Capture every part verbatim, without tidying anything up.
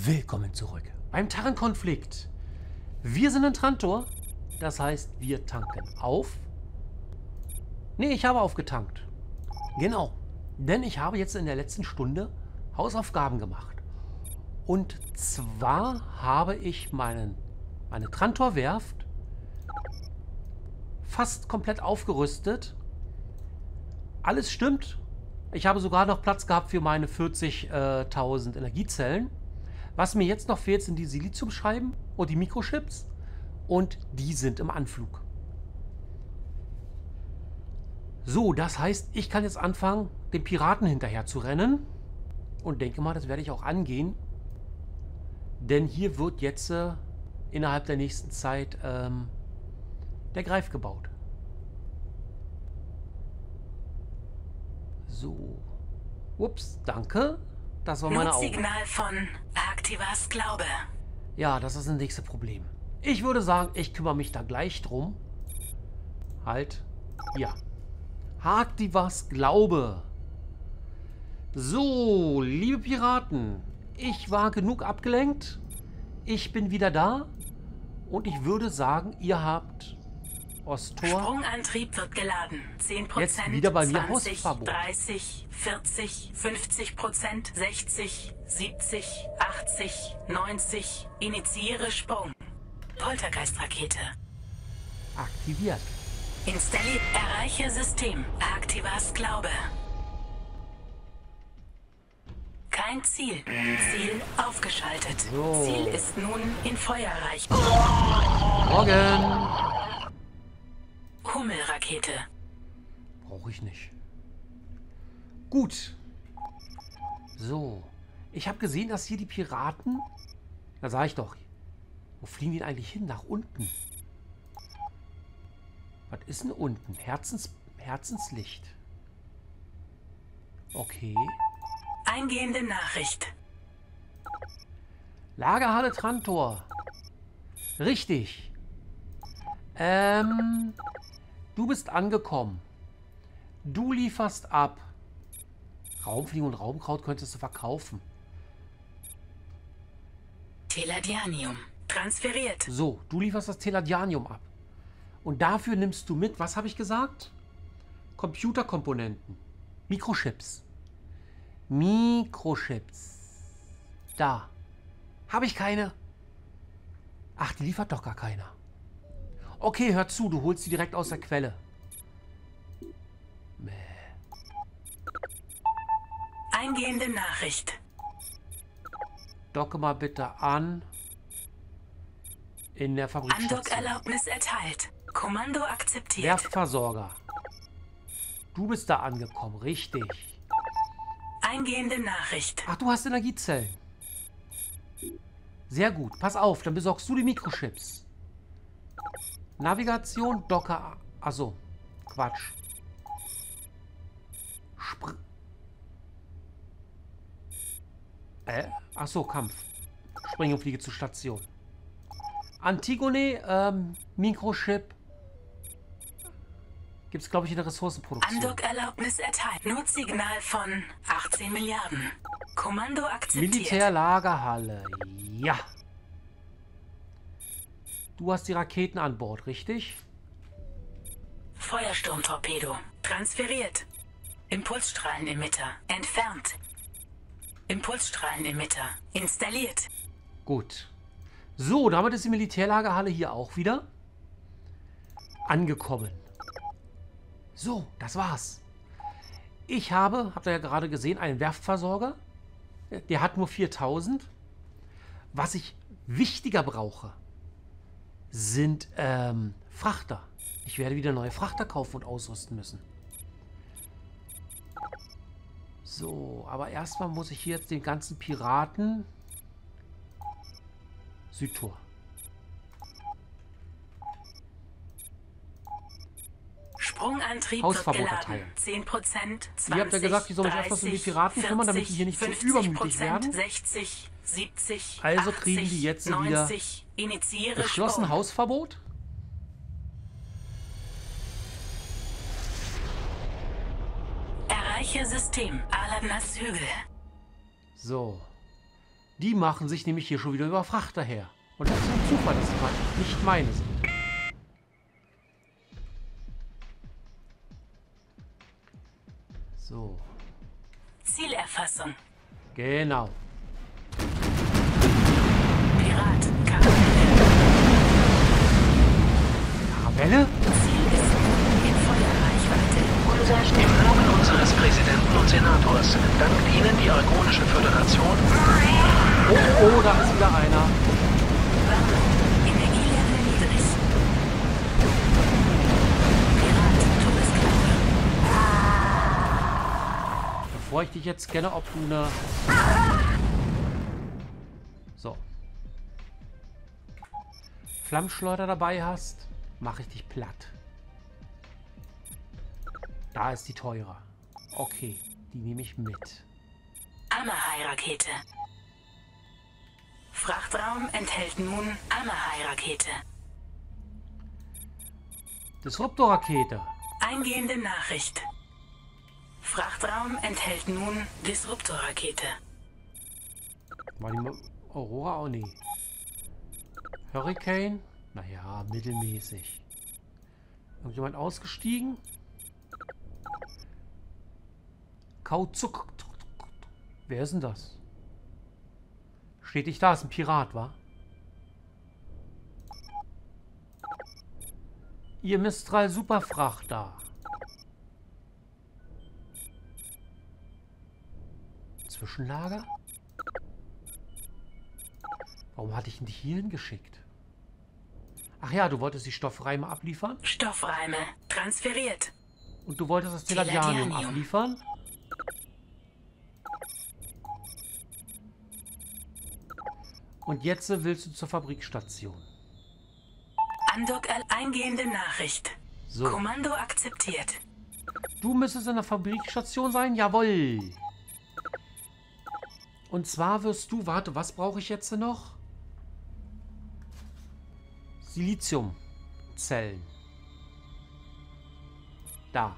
Willkommen zurück beim Terran-Konflikt. Wir sind in Trantor, das heißt, wir tanken auf. Ne, ich habe aufgetankt. Genau, denn ich habe jetzt in der letzten Stunde Hausaufgaben gemacht. Und zwar habe ich meinen, meine Trantor-Werft fast komplett aufgerüstet. Alles stimmt. Ich habe sogar noch Platz gehabt für meine vierzigtausend Energiezellen. Was mir jetzt noch fehlt, sind die Siliziumscheiben und die Mikrochips. Und die sind im Anflug. So, das heißt, ich kann jetzt anfangen, den Piraten hinterher zu rennen. Und denke mal, das werde ich auch angehen. Denn hier wird jetzt äh, innerhalb der nächsten Zeit ähm, der Greif gebaut. So. Ups, danke. Das war meine Augen. Notsignal von Arctivas Glaube. Ja, das ist das nächste Problem. Ich würde sagen, ich kümmere mich da gleich drum. Halt. Ja. Arctivas Glaube. So, liebe Piraten. Ich war genug abgelenkt. Ich bin wieder da. Und ich würde sagen, ihr habt Osttor. Sprungantrieb wird geladen. zehn Prozent, Jetzt wieder bei mir zwanzig, Hausverbot. dreißig, vierzig, fünfzig Prozent, sechzig, siebzig, achtzig, neunzig. Initiiere Sprung. Poltergeistrakete. Aktiviert. Installiert. Erreiche System. Arctivas Glaube. Kein Ziel. Ziel aufgeschaltet. So. Ziel ist nun in Feuerreich. Morgen. Hummelrakete. Brauche ich nicht. Gut. So. Ich habe gesehen, dass hier die Piraten... Da sag ich doch. Wo fliegen die denn eigentlich hin? Nach unten. Was ist denn unten? Herzens, Herzenslicht. Okay. Eingehende Nachricht. Lagerhalle Trantor. Richtig. Ähm... Du bist angekommen. Du lieferst ab. Raumfliegen und Raumkraut könntest du verkaufen. Teladianium. Transferiert. So, du lieferst das Teladianium ab. Und dafür nimmst du mit, was habe ich gesagt? Computerkomponenten. Mikrochips. Mikrochips. Da. Habe ich keine? Ach, die liefert doch gar keiner. Okay, hör zu, du holst sie direkt aus der Quelle. Mäh. Eingehende Nachricht. Docke mal bitte an. In der Fabrikstation. Andockerlaubnis erteilt. Kommando akzeptiert. Werftversorger. Du bist da angekommen, richtig. Eingehende Nachricht. Ach, du hast Energiezellen. Sehr gut. Pass auf, dann besorgst du die Mikrochips. Navigation, Docker. Achso, Quatsch. Spr äh? Achso, Kampf. Springe und fliege zur Station. Antigone, ähm, Mikrochip. Gibt es, glaube ich, in der Ressourcenproduktion. Andockerlaubnis erteilt. Notsignal von achtzehn Milliarden. Kommando akzeptiert. Militärlagerhalle. Ja. Du hast die Raketen an Bord, richtig? Feuersturmtorpedo. Transferiert. Impulsstrahlenemitter. Entfernt. Impulsstrahlenemitter. Installiert. Gut. So, damit ist die Militärlagerhalle hier auch wieder angekommen. So, das war's. Ich habe, habt ihr ja gerade gesehen, einen Werftversorger. Der hat nur viertausend. Was ich wichtiger brauche, sind ähm, Frachter. Ich werde wieder neue Frachter kaufen und ausrüsten müssen. So, aber erstmal muss ich hier jetzt den ganzen Piraten... Südtor. Sprungantrieb Hausverbot wird erteilen. geladen. zehn Prozent, zwanzig, Ihr habt ja gesagt, ich soll mich öfters um die Piraten kümmern, damit die hier nicht zu übermütig werden. sechzig, siebzig, Also kriegen die jetzt wieder neunzig, initiiere Geschlossen Sprung. Hausverbot. Erreiche System. Aladnas Hügel. So. Die machen sich nämlich hier schon wieder über Frachter her. Und das ist ein Zufall, dass es nicht meine sind. So. Zielerfassung. Genau. Pirat, Karavelle. Karavelle? Ziel ist in Feuerreichweite. Unser Im Namen unseres Präsidenten und Senators dankt Ihnen die Argonische Föderation. Oh, oh, da ist wieder einer. Warnung. Energielevel niedrig. Pirat, Todesklaue. Bevor ich dich jetzt scanne, ob du eine... So. Flammschleuder dabei hast, mache ich dich platt. Da ist die teure. Okay, die nehme ich mit. Amahai-Rakete. Frachtraum enthält nun Amahai-Rakete. Disruptor-Rakete. Eingehende Nachricht. Frachtraum enthält nun Disruptor-Rakete. War die Aurora auch nie. Hurricane? Naja, mittelmäßig. Irgendjemand ausgestiegen? Kauzuk. Wer ist denn das? Steht nicht da, ist ein Pirat, wa? Ihr Mistral Superfrachter. Zwischenlager? Warum hatte ich ihn dich hierhin geschickt? Ach ja, du wolltest die Stoffreime abliefern? Stoffreime transferiert. Und du wolltest das Teladianium Teladianium. abliefern? Und jetzt willst du zur Fabrikstation. Andock eingehende Nachricht. So. Kommando akzeptiert. Du müsstest in der Fabrikstation sein? Jawohl. Und zwar wirst du... Warte, was brauche ich jetzt noch? Siliziumzellen. Da.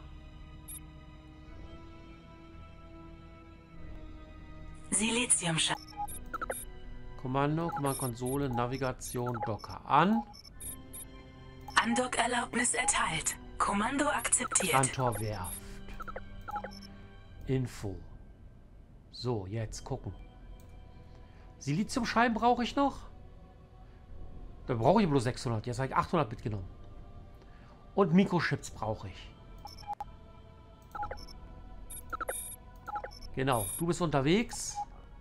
Siliziumschatz. Kommando, Kommandokonsole, Navigation, Docker an. Andock-Erlaubnis erteilt. Kommando akzeptiert. Trantorwerft. Info. So, jetzt gucken. Siliziumscheiben brauche ich noch? Da brauche ich bloß sechshundert. Jetzt habe ich achthundert mitgenommen. Und Mikrochips brauche ich. Genau, du bist unterwegs.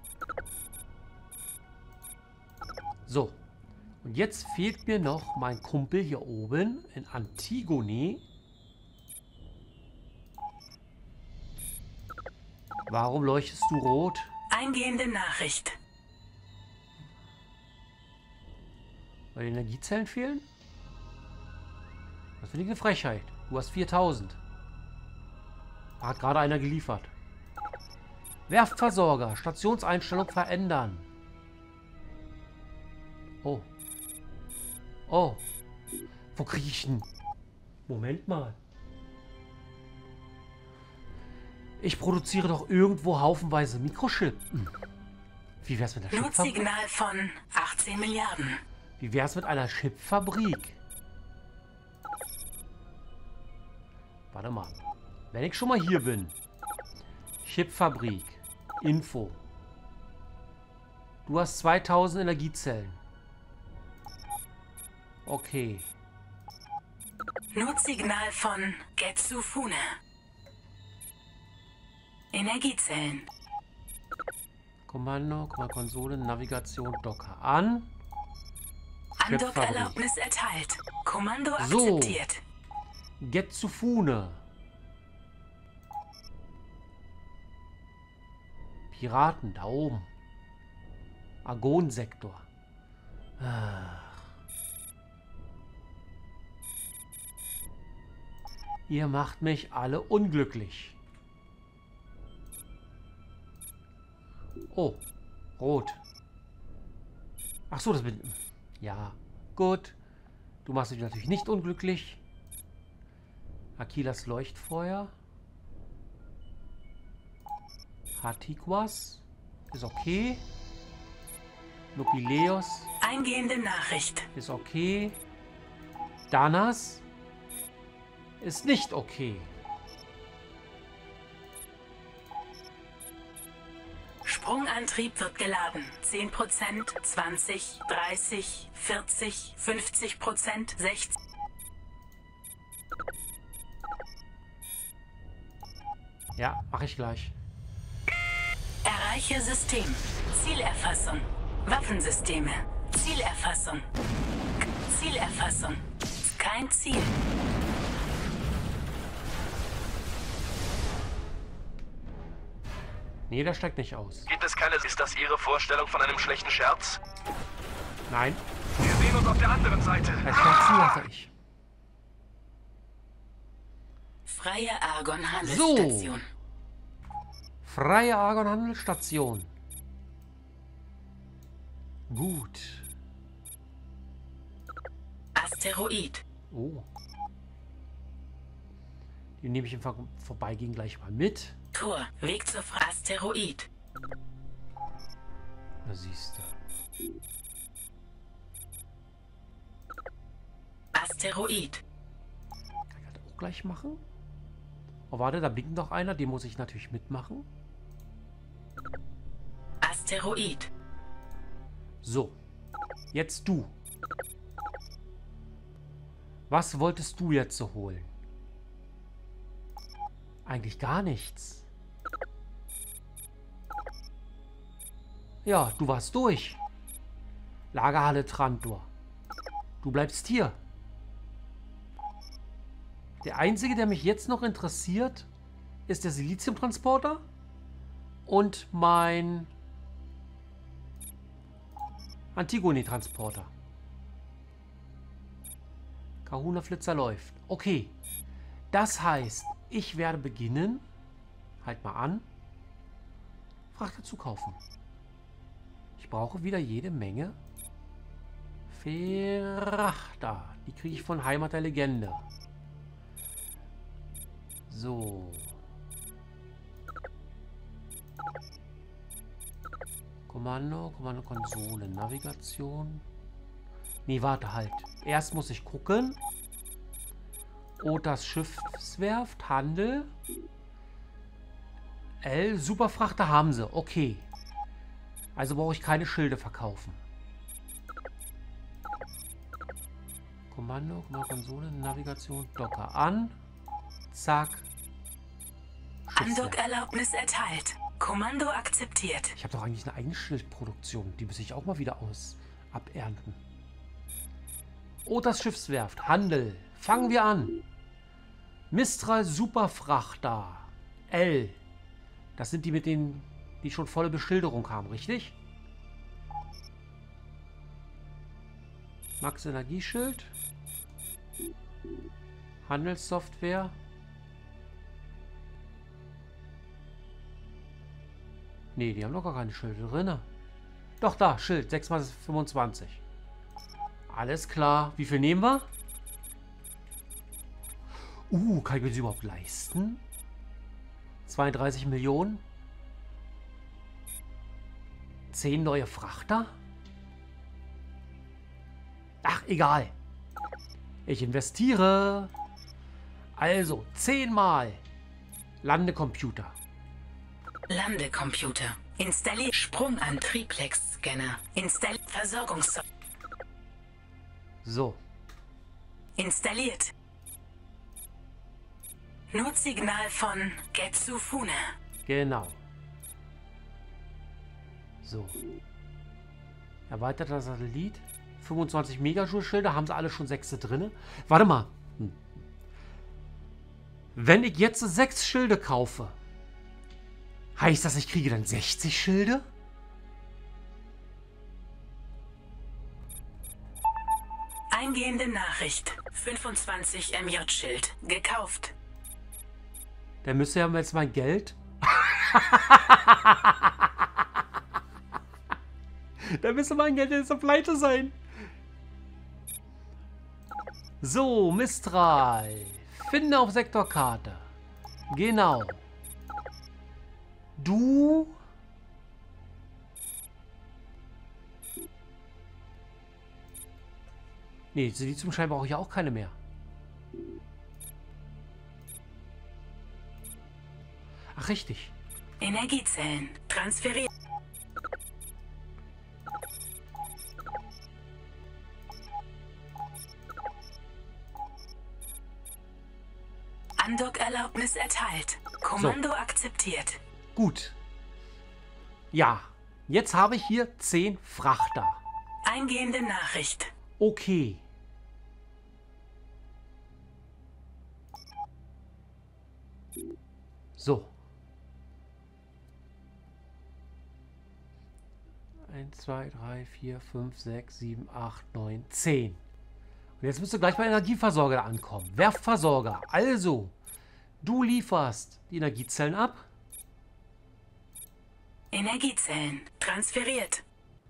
So. Und jetzt fehlt mir noch mein Kumpel hier oben in Antigone. Warum leuchtest du rot? Eingehende Nachricht. Weil die Energiezellen fehlen? Das finde ich eine Frechheit. Du hast viertausend. Hat gerade einer geliefert. Werftversorger. Stationseinstellung verändern. Oh. Oh. Wo kriege ich denn? Moment mal. Ich produziere doch irgendwo haufenweise Mikrochip. Hm. Wie wär's mit der Chipfabrik? Notsignal von achtzehn Milliarden. Wie wär's mit einer Chipfabrik? Warte mal. Wenn ich schon mal hier bin. Chipfabrik. Info. Du hast zweitausend Energiezellen. Okay. Notsignal von Getsufune. Energiezellen. Kommando, Konsole, Navigation, Docker an. Andock-Erlaubnis erteilt. Kommando So. akzeptiert. Getsufune. Piraten, da oben. Argon-Sektor. Ach. Ihr macht mich alle unglücklich. Oh, rot. Ach so, das bin... Ja, gut. Du machst mich natürlich nicht unglücklich. Akilas Leuchtfeuer. Hatiguas. Ist okay. Nupileus Eingehende Nachricht. ist okay. Danas ist nicht okay. Sprungantrieb wird geladen. zehn Prozent, zwanzig, dreißig, vierzig, fünfzig Prozent, sechzig. Ja, mache ich gleich. Erreiche System. Zielerfassung. Waffensysteme. Zielerfassung. Zielerfassung. Kein Ziel. Nee, der steigt nicht aus. Gibt es keine... Ist das Ihre Vorstellung von einem schlechten Scherz? Nein, Wir sehen uns auf der anderen Seite. als Scherzen lache ich. Freie Argon-Handelsstation. Freie Argon-Handelsstation. Gut. Asteroid. Oh. Die nehme ich im Ver Vorbeigehen gleich mal mit. Tor. Weg zur Fra Asteroid. Da siehst du. Asteroid. Kann ich das auch gleich machen? Oh, warte, da blinkt noch einer. Den muss ich natürlich mitmachen. Asteroid. So. Jetzt du. Was wolltest du jetzt so holen? Eigentlich gar nichts. Ja, du warst durch. Lagerhalle Trantor. Du bleibst hier. Der einzige, der mich jetzt noch interessiert, ist der Siliziumtransporter und mein Antigone-Transporter. Kahuna-Flitzer läuft. Okay. Das heißt, ich werde beginnen, halt mal an, Frachter zu kaufen. Ich brauche wieder jede Menge Frachter. Die kriege ich von Heimat der Legende. So. Kommando, Kommando-Konsole, Navigation. Nee, warte halt. Erst muss ich gucken. Oh, das Schiffswerft, Handel. L, Superfrachter haben sie. Okay. Also brauche ich keine Schilde verkaufen. Kommando, Kommando-Konsole, Navigation, Docker an. Zack. Andockerlaubnis erteilt. Kommando akzeptiert. Ich habe doch eigentlich eine eigene Schildproduktion. Die muss ich auch mal wieder aus abernten. Oh, das Schiffswerft. Handel. Fangen wir an. Mistral Superfrachter. L. Das sind die mit denen, die schon volle Beschilderung haben, richtig? Max Energieschild. Handelssoftware. Nee, die haben doch gar keine Schilde drin. Doch, da, Schild, sechs mal fünfundzwanzig. Alles klar. Wie viel nehmen wir? Uh, kann ich mir das überhaupt leisten? zweiunddreißig Millionen? zehn neue Frachter? Ach, egal. Ich investiere. Also, zehnmal Landecomputer. Landecomputer. Installiert. Sprungantrieblex-Scanner. Installiert. Versorgungs... So. Installiert. Notsignal von Getsufune. Genau. So. Erweiterter Satellit. fünfundzwanzig Megajoule-Schilder. Haben sie alle schon sechs drin? Warte mal. Hm. Wenn ich jetzt sechs Schilde kaufe, heißt das, ich kriege dann sechzig Schilde? Eingehende Nachricht. fünfundzwanzig M J-Schild. Gekauft. Dann müsste ja jetzt mein Geld... Dann müsste mein Geld jetzt auf Pleite sein. So, Mistral. Finde auf Sektorkarte. Genau. Du... Nee, Siliziumscheiben brauche ich ja auch keine mehr. Ach, richtig. Energiezellen transferiert. Andockerlaubnis erteilt. Kommando So. akzeptiert. Gut. Ja, jetzt habe ich hier zehn Frachter. Eingehende Nachricht. Okay. So. eins, zwei, drei, vier, fünf, sechs, sieben, acht, neun, zehn. Und jetzt müsste gleich bei Energieversorger ankommen. Werftversorger. Also, du lieferst die Energiezellen ab. Energiezellen transferiert.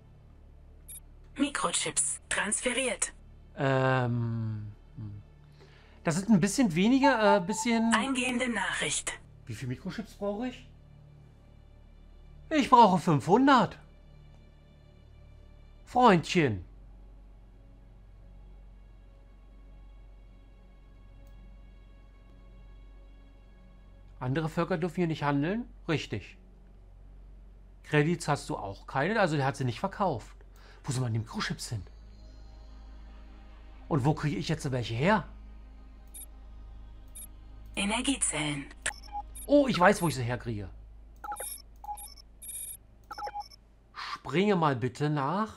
Mikrochips transferiert. Ähm. Das sind ein bisschen weniger, äh, bisschen... Eingehende Nachricht. Wie viele Mikrochips brauche ich? Ich brauche fünfhundert. Freundchen. Andere Völker dürfen hier nicht handeln? Richtig. Credits hast du auch keine, also der hat sie nicht verkauft. Wo sind meine Mikrochips hin? Und wo kriege ich jetzt welche her? Energiezellen. Oh, ich weiß, wo ich sie herkriege. Springe mal bitte nach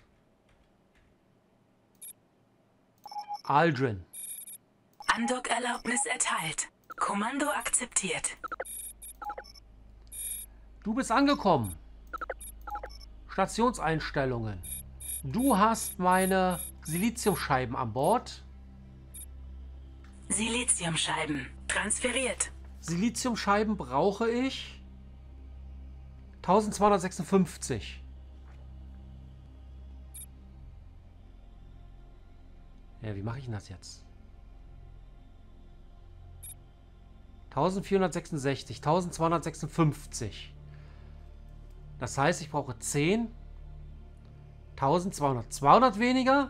Aldrin. Andockerlaubnis erteilt. Kommando akzeptiert. Du bist angekommen. Stationseinstellungen. Du hast meine Siliziumscheiben an Bord. Siliziumscheiben transferiert. Siliziumscheiben brauche ich eintausendzweihundertsechsundfünfzig. Ja, wie mache ich denn das jetzt? eintausendvierhundertsechsundsechzig, eintausendzweihundertsechsundfünfzig. Das heißt, ich brauche zehn. eintausendzweihundert. zweihundert weniger.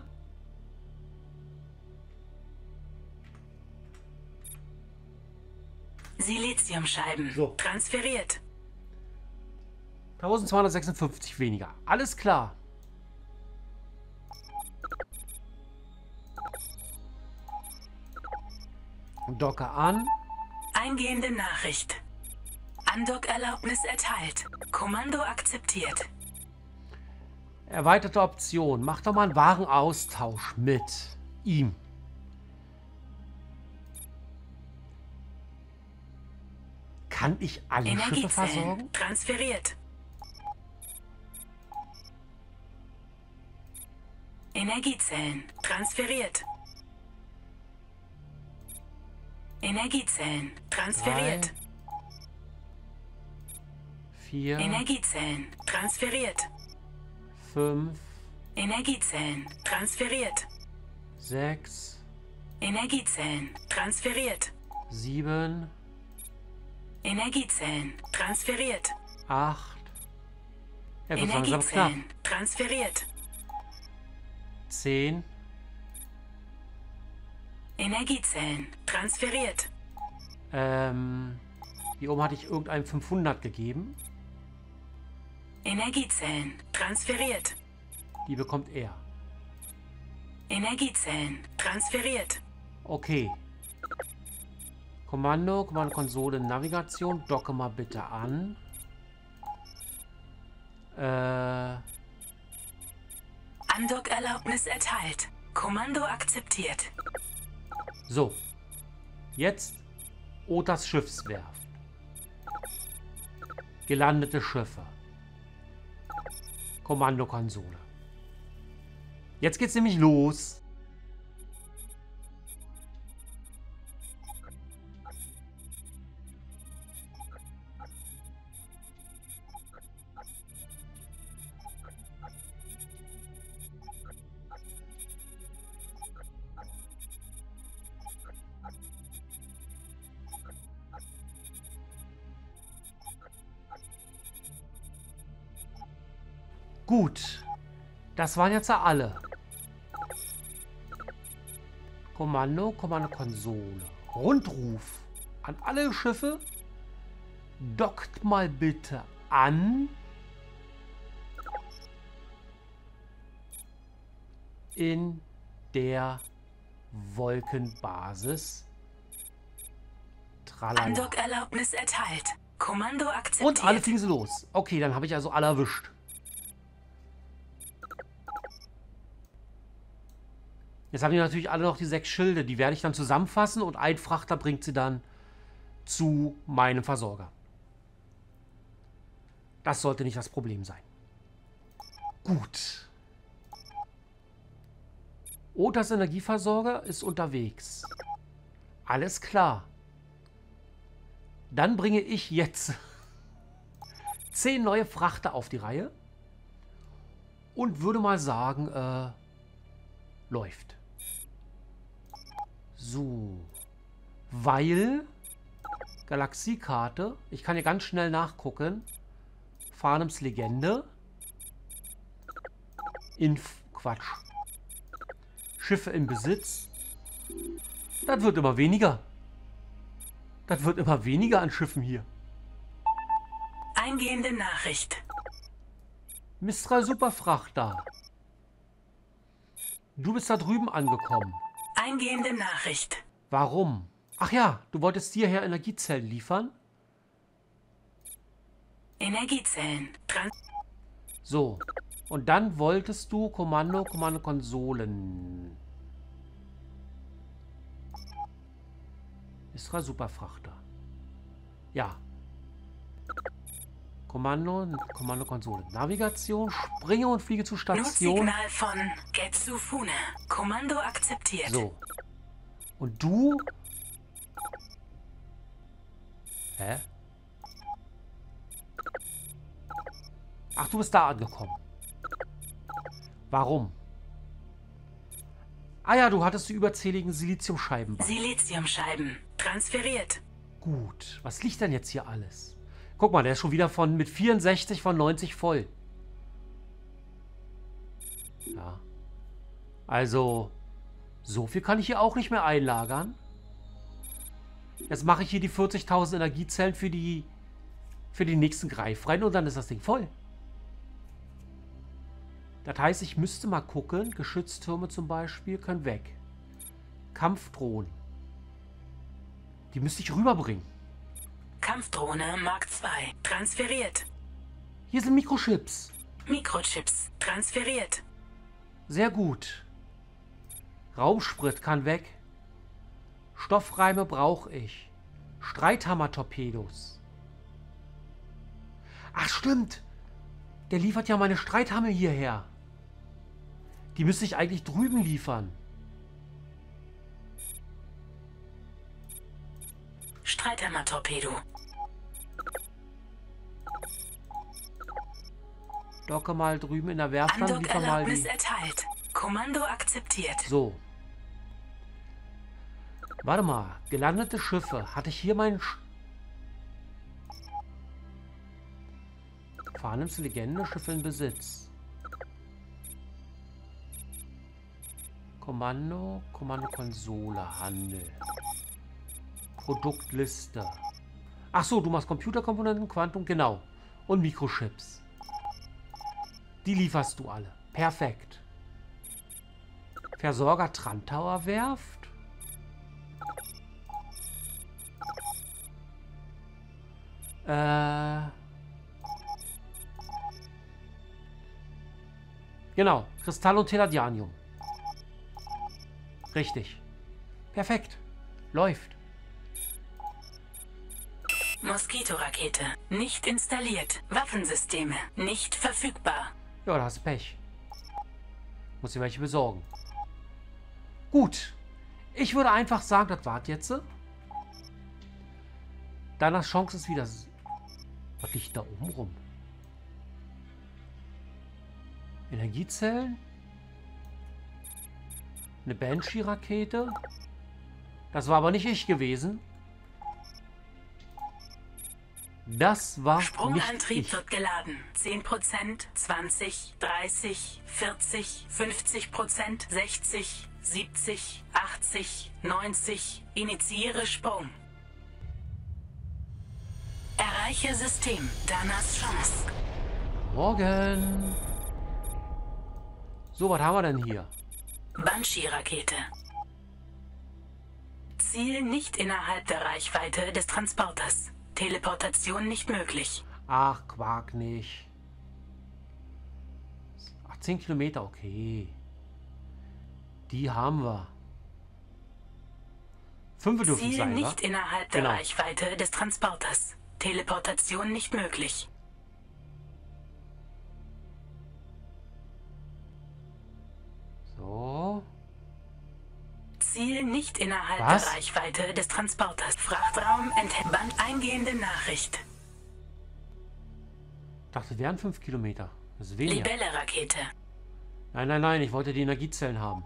Siliziumscheiben So. transferiert. eintausendzweihundertsechsundfünfzig weniger. Alles klar. Docker an. Eingehende Nachricht. Andockerlaubnis erteilt. Kommando akzeptiert. Erweiterte Option. Mach doch mal einen Warenaustausch mit ihm. Kann ich alle Schiffe Energiezellen versorgen? transferiert. Energiezellen transferiert. Energiezellen transferiert. Vier, Energiezellen transferiert. fünf, Energiezellen transferiert. sechs, Energiezellen transferiert. sieben, Energiezellen transferiert. acht. Er wird langsam knapp. Energiezellen transferiert. zehn. Energiezellen transferiert. Ähm, hier oben hatte ich irgendeinem fünfhundert gegeben. Energiezellen transferiert. Die bekommt er. Energiezellen transferiert. Okay. Kommando, Kommando-Konsole, Navigation. Docke mal bitte an. Äh, Andockerlaubnis erteilt. Kommando akzeptiert. so. Jetzt Otas Schiffswerft. Gelandete Schiffe. Kommandokonsole. Jetzt geht's nämlich los. Gut. Das waren jetzt ja alle. Kommando, Kommando-Konsole. Rundruf an alle Schiffe. Dockt mal bitte an. In der Wolkenbasis. Tralala. Andockerlaubnis erteilt. Kommando akzeptiert. Und alle fliegen sie los. Okay, dann habe ich also alle erwischt. Jetzt haben die natürlich alle noch die sechs Schilde. Die werde ich dann zusammenfassen und ein Frachter bringt sie dann zu meinem Versorger. Das sollte nicht das Problem sein. Gut. Otas Energieversorger ist unterwegs. Alles klar. Dann bringe ich jetzt zehn neue Frachter auf die Reihe und würde mal sagen, äh, läuft. So. Weil Galaxiekarte, ich kann hier ganz schnell nachgucken. Farnems Legende. Inf... Quatsch. Schiffe in Besitz. Das wird immer weniger. Das wird immer weniger an Schiffen hier. Eingehende Nachricht. Mistral Superfrachter. Du bist da drüben angekommen. Eingehende Nachricht. Warum? Ach ja, du wolltest hierher Energiezellen liefern? Energiezellen. Trans So. Und dann wolltest du Kommando, Kommando-Konsolen. Mistral Superfrachter. Ja. Kommando, Kommando-Konsole. Navigation, springe und fliege zur Station. Notsignal von Getsufune. Kommando akzeptiert. So. Und du? Hä? Ach, du bist da angekommen. Warum? Ah ja, du hattest die überzähligen Siliziumscheiben. Siliziumscheiben. Transferiert. Gut. Was liegt denn jetzt hier alles? Guck mal, der ist schon wieder von mit vierundsechzig von neunzig voll. Ja. Also, so viel kann ich hier auch nicht mehr einlagern. Jetzt mache ich hier die vierzigtausend Energiezellen für die für die nächsten Greifreihen und dann ist das Ding voll. Das heißt, ich müsste mal gucken. Geschütztürme zum Beispiel können weg. Kampfdrohnen. Die müsste ich rüberbringen. Kampfdrohne Mark zwei. Transferiert. Hier sind Mikrochips. Mikrochips. Transferiert. Sehr gut. Raumsprit kann weg. Stoffreime brauche ich. Streithammer-Torpedos. Ach, stimmt. Der liefert ja meine Streithammer hierher. Die müsste ich eigentlich drüben liefern. Streithammer-Torpedo. Docke mal drüben in der Werft an, liefer mal Andockerlaubnis die... erteilt. Kommando akzeptiert. So. Warte mal. Gelandete Schiffe. Hatte ich hier meinen... Sch Farnems Legende, Schiffe in Besitz. Kommando, Kommando-Konsole, Handel. Produktliste. Ach so, du machst Computerkomponenten, Quantum, genau. Und Mikrochips. Die lieferst du alle. Perfekt. Versorger Trantauer Werft. Äh... Genau, Kristall und Teladianium. Richtig. Perfekt. Läuft. Moskito-Rakete. Nicht installiert. Waffensysteme. Nicht verfügbar. Ja, da hast du Pech. Muss dir welche besorgen. Gut. Ich würde einfach sagen, das war's jetzt. Danach Chance ist wieder... Was liegt da oben rum? Energiezellen? Eine Banshee-Rakete? Das war aber nicht ich gewesen. Das war nicht Sprungantrieb ich. wird geladen. zehn Prozent, zwanzig, dreißig, vierzig, fünfzig Prozent, sechzig, siebzig, achtzig, neunzig. Initiiere Sprung. Erreiche System. Danas Chance. Morgen. So, was haben wir denn hier? Banshee-Rakete. Ziel nicht innerhalb der Reichweite des Transporters. Teleportation nicht möglich. Ach, Quark nicht. achtzehn Kilometer, okay. Die haben wir. Fünf dürfen Ziel sein, nicht wa? innerhalb der Genau. Reichweite des Transporters. Teleportation nicht möglich. So. Ziel nicht innerhalb Was? der Reichweite des Transporters. Frachtraum enthält Band eingehende Nachricht. Ich dachte, es wären fünf Kilometer. Das ist weniger. Libelle-Rakete. Nein, nein, nein, ich wollte die Energiezellen haben.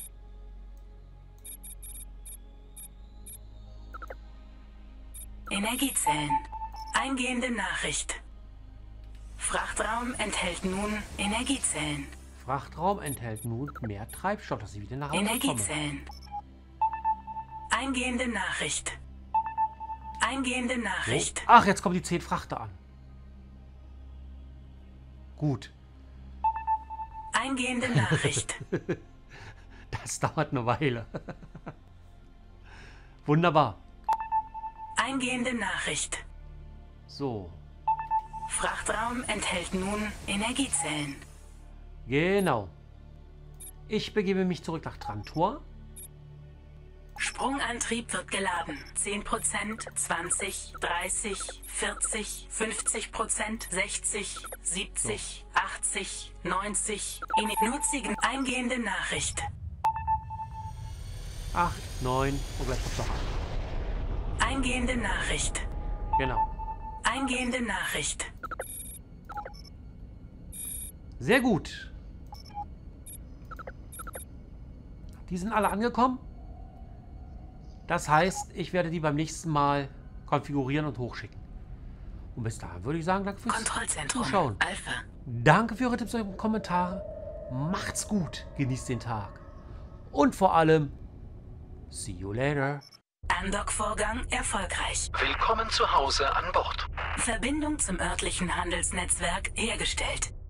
Energiezellen. Eingehende Nachricht. Frachtraum enthält nun Energiezellen. Frachtraum enthält nun mehr Treibstoff, dass ich wieder nach Hause komme. Energiezellen. Eingehende Nachricht. Eingehende Nachricht. Ach, jetzt kommen die zehn Frachter an. Gut. Eingehende Nachricht. Das dauert eine Weile. Wunderbar. Eingehende Nachricht. So. Frachtraum enthält nun Energiezellen. Genau. Ich begebe mich zurück nach Trantor. Sprungantrieb wird geladen. zehn Prozent, zwanzig, dreißig, vierzig, fünfzig Prozent, sechzig, siebzig, achtzig, neunzig. In nutzigen eingehende Nachricht. acht, neun. Oh, gleich kommt noch an. Eingehende Nachricht. Genau. Eingehende Nachricht. Sehr gut. Die sind alle angekommen. Das heißt, ich werde die beim nächsten Mal konfigurieren und hochschicken. Und bis dahin würde ich sagen, danke fürs Kontrollzentrum. Zuschauen. Alpha. Danke für eure Tipps und Kommentare. Macht's gut. Genießt den Tag. Und vor allem, see you later. Andock-Vorgang erfolgreich. Willkommen zu Hause an Bord. Verbindung zum örtlichen Handelsnetzwerk hergestellt.